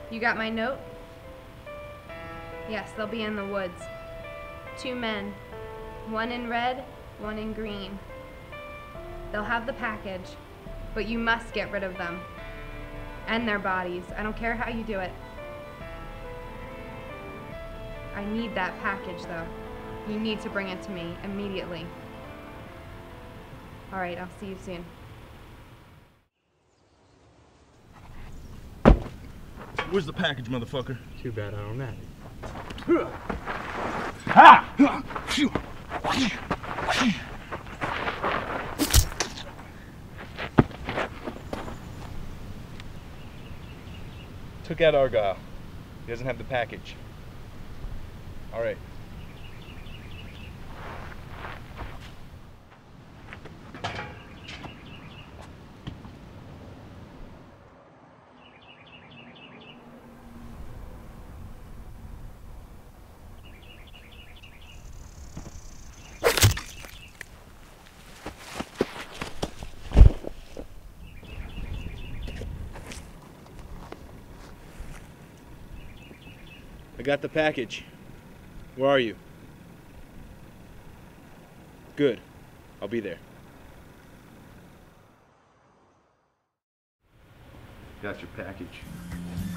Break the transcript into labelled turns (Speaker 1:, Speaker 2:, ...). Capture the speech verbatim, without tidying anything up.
Speaker 1: You got my note? Yes, they'll be in the woods. Two men, one in red, one in green. They'll have the package, but you must get rid of them. And their bodies. I don't care how you do it. I need that package, though. You need to bring it to me immediately. All right, I'll see you soon.
Speaker 2: Where's the package, motherfucker?
Speaker 3: Too bad I don't have it.
Speaker 2: Took out Argyle. He doesn't have the package. All right. I got the package. Where are you? Good. I'll be there. Got your package.